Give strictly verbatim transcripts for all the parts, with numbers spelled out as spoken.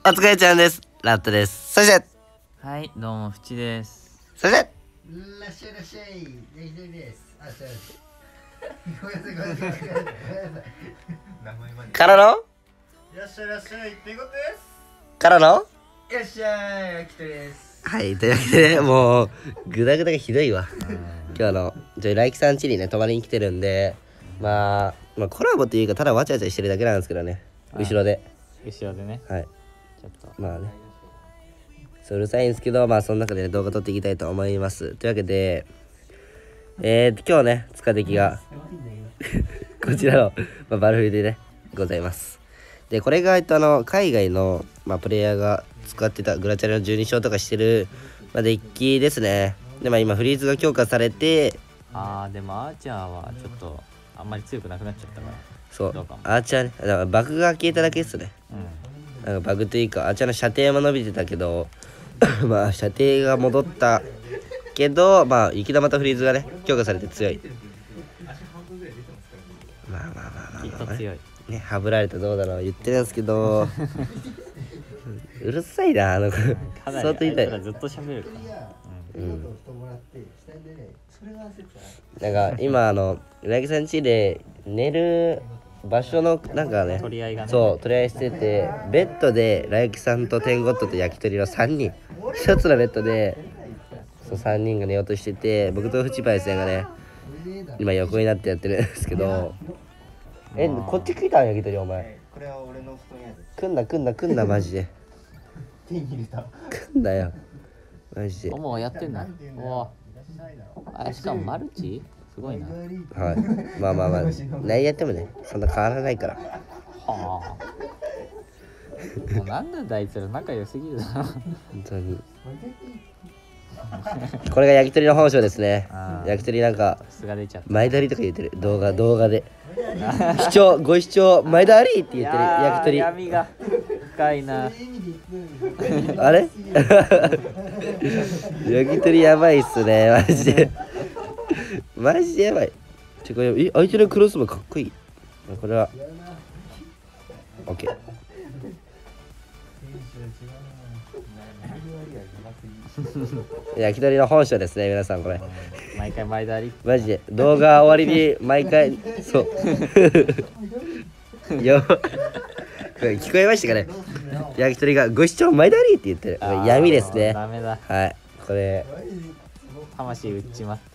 お疲れちゃんです。ラットです。そして、 はい、どうも、ふちです。 そして、 らっしゃいらっしゃい、できてです。あ、そうです。ごめんなさい、ごめんなさい、ごめんなさい。名前まで。 からのいらっしゃいらっしゃい、ってことです。 からのいらっしゃい、あきとです。 はい、というわけでね、もう、グダグダがひどいわ。今日の、じゃあ、ライキさん家にね、泊まりに来てるんで、まあ、まあ、コラボというか、ただわちゃわちゃしてるだけなんですけどね、後ろで。 後ろでね、 はい。 ちょっと。 まあね。そううるさいんですけど、まあ、その中で、ね、動画撮っていきたいと思います。というわけで、えーと、今日ね、使ってきが、こちらの、まあ、バルフでね、ございます。で、これが、えっと、あの、海外の、まあ、プレイヤーが使ってたグラチャレのじゅうに勝とかしてる、まあ、デッキですね。で、まあ、今、フリーズが強化されて、 あー、でもアーチャーはちょっと、あんまり強くなくなっちゃったから。 そう、 どうかもアーチャーね、だからバグが消えただけですね。 うん。 なんかバグというか、アーチャーの射程も伸びてたけど、まあ、射程が戻ったけど、まあ、雪玉とフリーズがね、強化されて強い。まあまあまあまあきっまあ、まあ、 と強い。 ね、はぶられたらどうだろう言ってるんですけど、うるさいな、あの子。 かなり相当痛い。 あいつらずっと喋るから。 うん。 それは説なんか今あのうなぎさん家で寝る場所のなんかね、 取り合いがね。 そう取り合いしてて、ベッドでライキさんとテンゴットと焼き鳥のさんにんひとつのベッドでそうさんにんが寝ようとしてて、僕とフチパイセンがね今横になってやってるんですけど、えこっち来たん焼き鳥お前。 これは俺の布団やで。 来んな来んな来んなマジで手に入れた。 来んなよマジで。 おもうやってんだ。おお。あ、しかもマルチすごいな。 はい、まあまあまあ何やってもねそんな変わらないから。 はあ。もうなんなんだあいつら仲良すぎるな。 本当にこれが焼き鳥の本性ですね。焼き鳥なんか素が出ちゃった。 前撮りとか言ってる動画動画で視聴ご視聴前撮りって言ってる焼き鳥。 闇が深いな。 あれ焼き鳥やばいっすねマジでマジでやばい。てかえ相手のクロスもかっこいい。これは OK。 焼き鳥の本性ですね皆さん。これ毎回前だり。 マジで動画終わりに毎回そうよこれ聞こえましたかね。焼き鳥がご視聴前だりって言ってる。闇ですね。 ダメだ。 はいこれ魂打っちまった。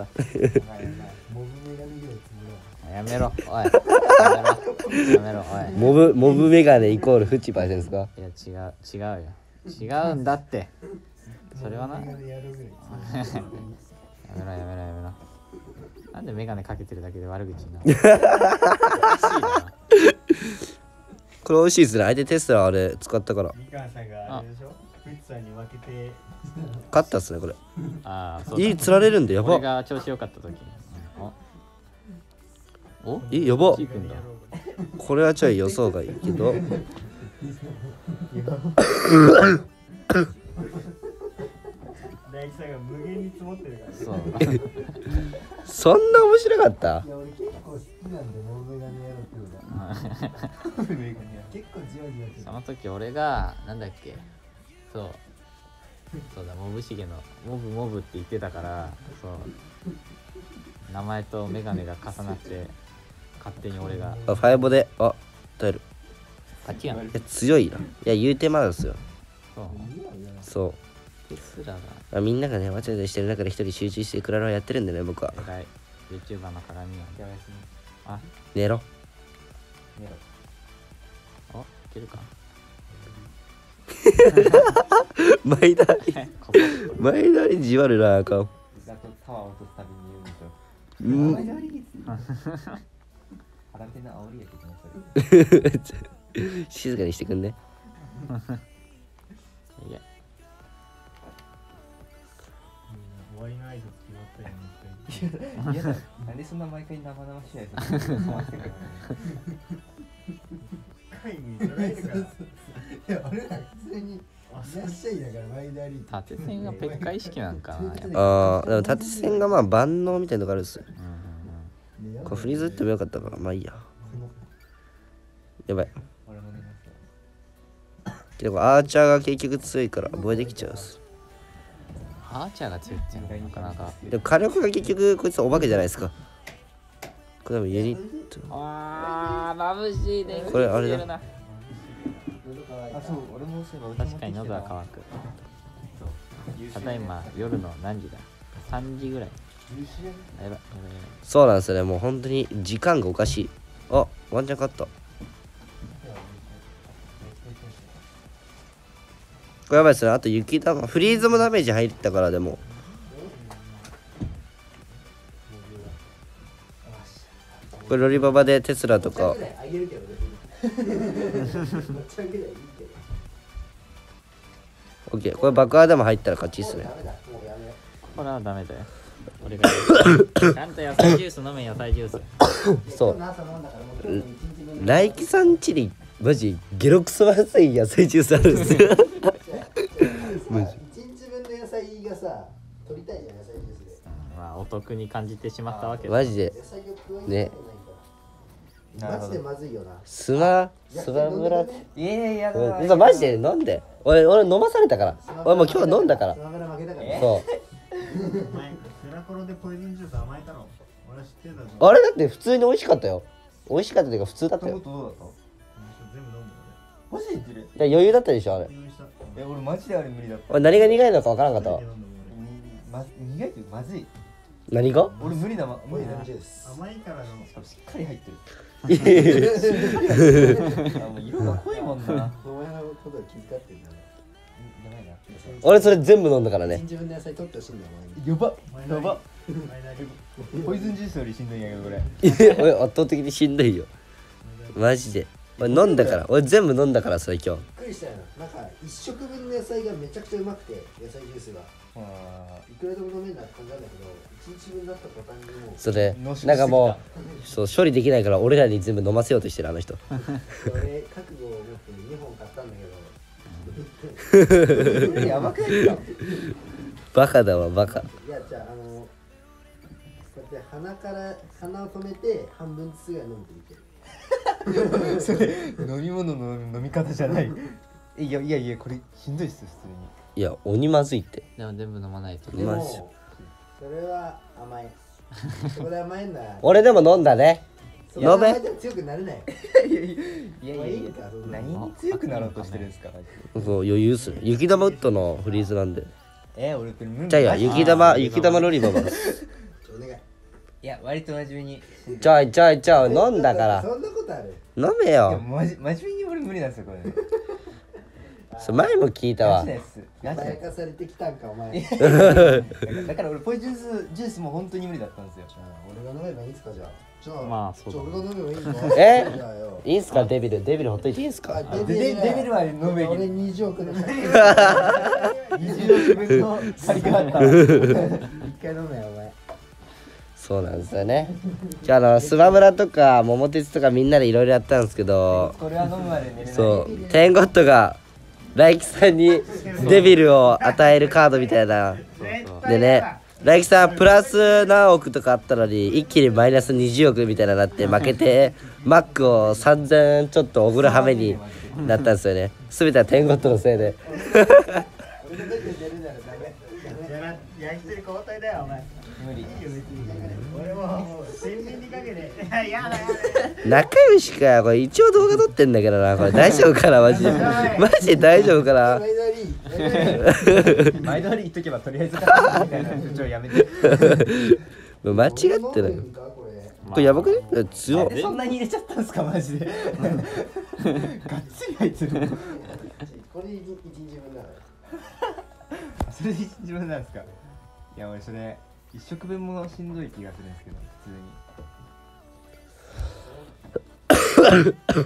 やめろおい。やめろやめろおい。 モブモブメガネイコールフチパイセンですか。 いや違う違うよ。違うんだって。それはな。やめろやめろやめろ。なんでメガネかけてるだけで悪口になる。 これ美味しいですね。相手テスラあれ使ったからみかんさんがあれでしょ。フッツさんに負けて勝ったっすねこれ。 ああそういい釣られるんでやば。 俺が調子良かった時に。おおえやば。 チー君だ。 これはちょい予想がいいけど大吉さんが無限に積もってるから。 そうそんな面白かった。 いや俺結構好きなんでモブメガネやろうっていうのが。モブメガネ結構じわじわしてる。 その時俺がなんだっけそうそうだモブシゲのモブモブって言ってたからそう名前とメガネが重なって勝手に俺があファイボであ耐える。 勝ちやん。 いや強いな。いや言うてまうですよ。 そうそうテスラがあみんながねわちゃわちゃしてる中で一人集中してクラロワやってるんでね僕は。 偉い YouTuber の鏡があ寝ろ寝ろおいけるか前田ここ前田にじわるなあかん。 タワー落とすたびに言うんでしょ。 うん腹手の煽りやけどな。 静かにしてくんね。 いや終わりの挨拶決まったよね。いやなんでそんな毎回生々しい挨拶。会議じゃないから。いや俺ら普通にいらっしゃいだから前だり。 縦線がペッカ意識なんかなやっぱああでも縦線がまあ万能みたいなのがあるっすよ。 うんうんうんこれフリーズ打ってもよかったからまあいいや。やばいでもアーチャーが結局強いから覚えできちゃうっす。 アーチャーが強いっていうのがなかなか。 でも火力が結局こいつお化けじゃないですか。これでもユニット。 あー眩しいね。 これあれだな。 あ、そう、俺もそういえば確かに喉は乾く。ただいま夜の何時だ ?さん 時ぐらい。やばいやばいやばい。 そうなんですよね。もう本当に時間がおかしい。あ、ワンチャン勝った。これやばいですね。あと雪玉フリーズもダメージ入ったからでも。これロリババでテスラとか。オッケー、これ爆破でも入ったら勝ちっすね。 これはダメだよ。俺が言うちゃんと野菜ジュース飲め野菜ジュース。 そう。ライキさんちにマジゲロクソまずい野菜ジュースあるんですよ。マジ。 一日分の野菜がさ、取りたいじゃん、野菜ジュースで。 まあお得に感じてしまったわけだ。 マジで野菜を加えね。 マジでまずいよな。 スマスマブラ。 いやいやいやだうん、マジで飲んで。俺俺飲まされたから。俺もう今日飲んだからス。マブラ負けたから。 そう。 お前フラコロでポイズンジュース甘えたろ。俺は知ってたぞ。 あれだって普通に美味しかったよ。美味しかったというか普通だったよ。 どうだった全部飲んだマジで言ってるいや余裕だったでしょあれ。 俺。用意した。 え、俺マジであれ無理だった。 俺何が苦いのかわからんかったわ。 飲んだもんま、苦いってまずい。 何が？ 俺無理だま、無理だな。 ジュース。 甘いからの。 しかもしっかり入ってる。 いやいやいやあ、もう色が濃いもんな。 お前のことを気遣ってんだね。 やばいな。 俺それ全部飲んだからね。 一日分の野菜取ってほしいんだよ、お前に。 やば前なりやば前なりポイズンジュースよりしんどいんやけどこれ。 いや俺圧倒的にしんどいよ。マジで。俺飲んだから。俺全部飲んだからそれ今日。 びっくりしたよな。なんか一食分の野菜がめちゃくちゃうまくて、野菜ジュースがあいくらでも飲めるなって感じなんだけど、一日分だった途端にもうそれ濃縮しすぎたなんかもうそう処理できないから俺らに全部飲ませようとしてるあの人。 俺覚悟を持ってにほん買ったんだけど、 ーやばくないか。 バカだわバカ。 いやじゃああのこうやって鼻から鼻を止めて半分ずつぐらい飲むといける。 それ飲み物の飲み方じゃない。いやいやいやこれしんどいっす普通に。 いや鬼まずいって。 でも全部飲まないとでもマジそれは甘い。そこで甘いんだ。 俺でも飲んだね。 そこで飲め甘いと強くなれない。 いやいやいやまあいいいやかそんな何に強くなろうとしてるんですか。 そう余裕っすね。雪玉ウッドのフリーズなんで。 え、俺これ無理。 じゃあいや雪玉あー雪玉ロリババ。 ちょお願い。 いや割と真面目に。 じゃあじゃあじゃあ飲んだからそんなことある。 飲めいやよ。 マジ真面目に俺無理なんですよこれ。 そう前も聞いたわガチな。やつ。ガチなや甘やかされてきたんかお前。 つ。だからだから俺ポイズンジュースジュースも本当に無理だったんですよ。 俺が飲めばいいんすかじゃあ。じゃあまあそうだねじゃあ俺が飲めばいいの？ えじゃあよ。 いいんすかデビルデビルほっといていいんすか。 あデビデビルは飲むべき。 俺にじゅうおくの借りにじゅうおくぶんの借りがあった。 一回飲めよお前。 そうなんですよね。じゃああのスマブラとか桃鉄とかみんなでいろいろやったんですけど、 これは飲むまで寝れない。 そうテンゴットがライキさんにデビルを与えるカードみたいなでね、ライキさんプラス何億とかあったのに一気にマイナスにじゅうおくみたいななって負けてマックをさんぜんちょっとおぐるはめになったんですよね。全てはテンゴットのせいで。 俺のベッドに寝るならダメ。 じゃあ焼き鳥交代だよお前。 無理。 俺ももう洗面にかけて。いややだやだ。 仲良しかよこれ一応動画撮ってんだけどな、これ大丈夫かなマジでマジで大丈夫かな。 マイナリー。 前通り言っとけばとりあえず勝つみたいな口調やめて。 間違ってない。 これこれやばくね強っ。 えそんなに入れちゃったんですかマジで。がっつり入ってる。 これ一日分だから。 それで自分なんですか。いや俺それ一食分もしんどい気がするんですけど普通に。 これ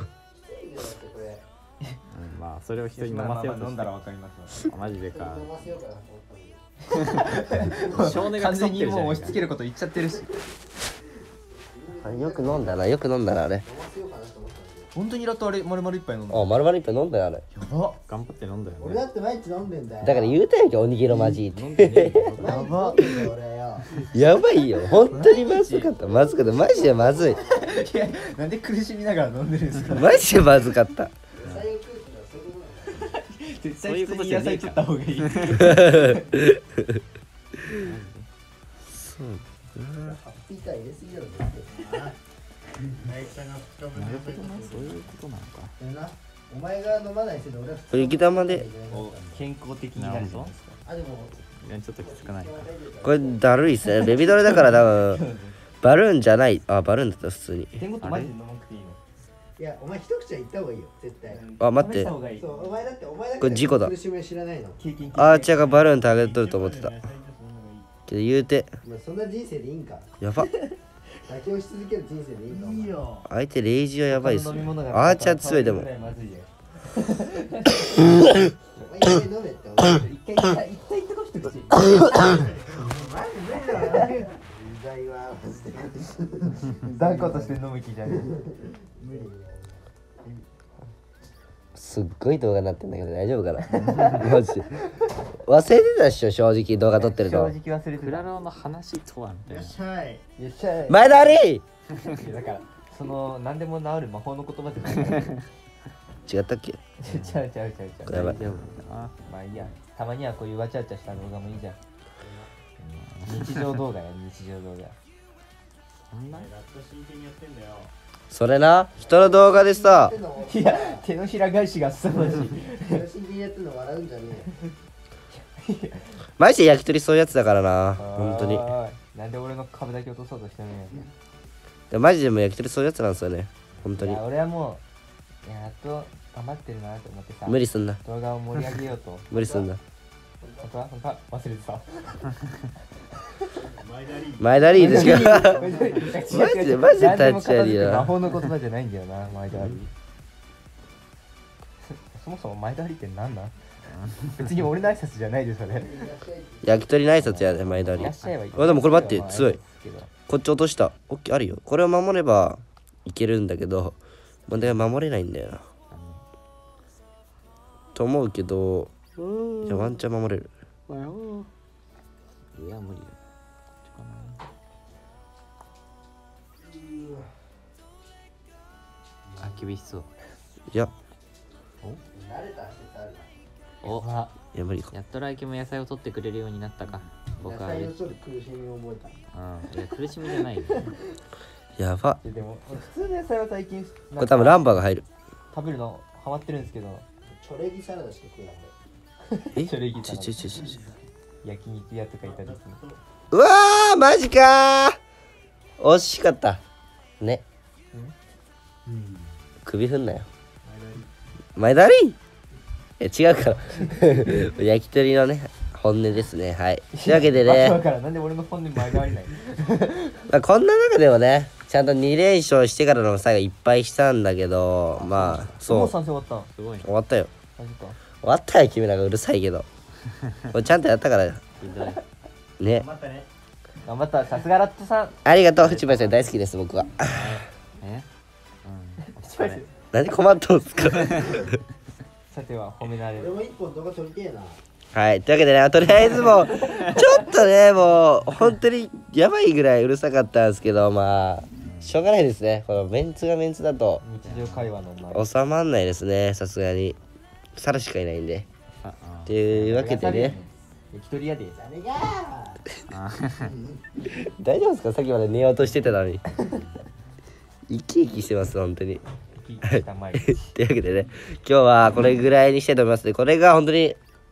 うんまあそれを人に飲ませようとして飲んだらわかりますわ。 マジでか飲ませようかなと思ったんで。 少年が完全に腐ってるじゃんもう押し付けること言っちゃってるし。 あよく飲んだなよく飲んだなあれ。 飲ませようかなと思ったんで。 本当にラットあれ丸々一杯飲んだ。 あ丸々一杯飲んだよあれ。 やば。 頑張って飲んだよ俺ねだって毎日飲んでんだよ。 だから言うたやんけおにぎりマジって。 飲んでねえよ毎日飲んでんだよ俺よ。 やばいよ本当にまずかったまずかったマジでまずいいやなんで苦しみながら飲んでるんですか。 マジでまずかった。 野菜を食うってのはそういうことなんだよ。 絶そういうことじゃねえかった方がいい。 そうピーター入れすぎだろ絶対な大ちゃんが二日分なでるほどな、そういうことなのか。 それなお前が飲まないせいで俺はこれ雪玉で健康的になるじゃないですか。 あでもいやちょっときつくないか。 これだるいっすね。ベビードルだから多分バルーンじゃない。あ、バルーンだった普通に。 天狗ってマジで飲まなくていいの？ いやお前一口は言った方がいいよ絶対あ、待って試した。方がいい。 そうお前だってお前だけこれ事故だ苦しみを知らないの経験あー、違う、バルーンターゲットると思ってた。けど言うて、 お前そんな人生でいいんかやば。 妥協し続ける人生でいいんかお前いいよ相手レイジはやばいっすね。 飲み物がアーチャー強いでも。 まずいよ。 お前一回飲めってお前一回一回一回一口一口。 マジ無理だようざいわマジで断固として飲む気じゃね無理すっごい動画になってんだけど大丈夫かなマジで。忘れてたっしょ、正直動画撮ってる正の。 直忘れてた。 クラロの話とはみたいないらっ。しゃいよっしゃい。 前田ありいやだからその何でも治る魔法の言葉じゃない。 違ったっけ。 ちゃうちゃうちゃうちゃう。 やばい大丈夫だな。 まあいいや。たまにはこういうわちゃわちゃした動画もいいじゃん。日常動画や日常動画。 そんなラット真剣にやってんだよそれな、人の動画でさ、 いや手のひら返しがすさまじい。 真剣にやってんの笑うんじゃねえよマジで焼き鳥そういうやつだからな、本当に。 おーいなんで俺の株だけ落とそうとしてるんや。 でマジでもう焼き鳥そういうやつなんですよね、本当にいや。俺はもうやっと頑張ってるなと思ってさ。 無理すんな、 動画を盛り上げようと。 無理すんな。 本当は本当は忘れてた。 前田リー前田リーでしか。 マジでマジでタッチありやな魔法の言葉じゃないんだよな、前田あり。そもそも前田ありって何なん？別に俺の挨拶じゃないでそれ。 焼き鳥の挨拶やね、前田リー。 いらっしゃいはいい。 あでもこれ待って強いけどこっち落とした。オッケーあるよ。これを守ればいけるんだけど、問題は守れないんだよな。と思うけど、じゃあワンチャン守れる。 いや無理だ。あ、厳しそう。 いや、 慣れた説あるお、 あいや無理か。 やっと来季も野菜を取ってくれるようになったか。僕は嬉しい。 野菜をちょっと苦しみを覚えたうん、いや苦しみじゃないよ。 やば。 でも普通の野菜は最近これ多分ランバーが入る。 食べるのハマってるんですけど、 チョレギサラダしか食えないえそれいいかなちょちょちょちょちょ。 焼肉屋とかいたりする。 うわーマジかー惜しかったね。首振んなよ前田リー。え違うから焼き鳥のね本音ですね。はいというわけでわけわね、 からんなんで俺の本音前がありない。 まあ、こんな中でもねちゃんとに連勝してからの最後いっぱいしたんだけど、まあもそうう賛成終わったん。 すごいね。 終わったよ。 マジか。 終わったよ君らがうるさいけどこれちゃんとやったからひどい。 ね。 頑張ったね頑張った。さすがラットさん。 ありがとう藤林さん大好きです僕は。 えうん。お疲れ。 何困っとんすかさては褒められる。 俺も一本動画撮りてえなはいというわけでねとりあえずもうちょっとねもう本当にやばいぐらいうるさかったんですけど、まあしょうがないですね。このメンツがメンツだと日常会話の前。 収まんないですね、さすがに。サラしかいないんで。 あっていうわけでね、 焼き鳥屋で。 誰があ大丈夫ですか、さっきまで寝ようとしてたのに生き生きしてます本当に焼きた前。 というわけでね今日はこれぐらいにしたいと思いますね。これが本当に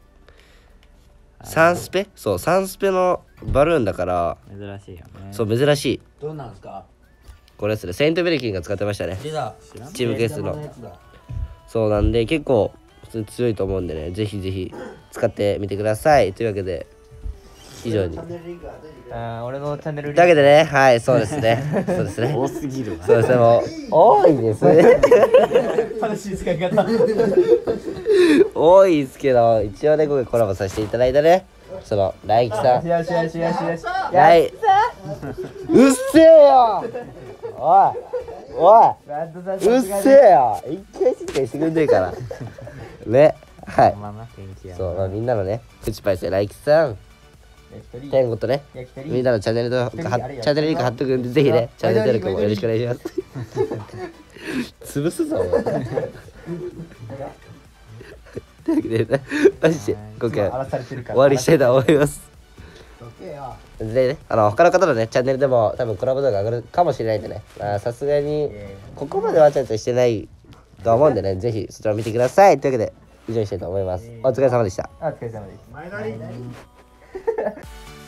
サンスペそうサンスペのバルーンだから珍しいよね。 そう珍しい。 どうなんですかこれですね、セイントベルキンが使ってましたね、 出た知らん。 チームケースの。 やつだそうなんで結構普通に強いと思うんでね、ぜひぜひ使ってみてください。というわけで以上に。 チャンネルリンク後で入れるあー俺のチャンネルリンク。 というわけでね、はいそうですねそうですね多すぎるわ。 そうですね、もう多いですね正しい使い方。 多いですけど、一応ね今回コラボさせていただいたねその来季さんよしよしよしよし。 来うっせえよおいおいラットさんうっせえよ一回静かにしてくんねえからね。はいまあまあ元気やな。 そう、まあ、みんなのねプチパイセン来季さん焼き鳥。 天狗とね焼き鳥。 みんなのチャンネルとチ一人あれよャンネルリンク貼っとくんで、ぜひねチャンネル登録もよろしくお願いします潰すぞお前というわけでねマジで今回荒らされてるから終わりしたいと思いますどけよでね、あの他の方のねチャンネルでも多分コラボ動画上がるかもしれないんでね、まあさすがにここまでわちゃわちゃしてないとは思うんでね、ぜひそちらを見てください。というわけで以上にしたいと思います。お疲れ様でした。 あお疲れ様です前乗り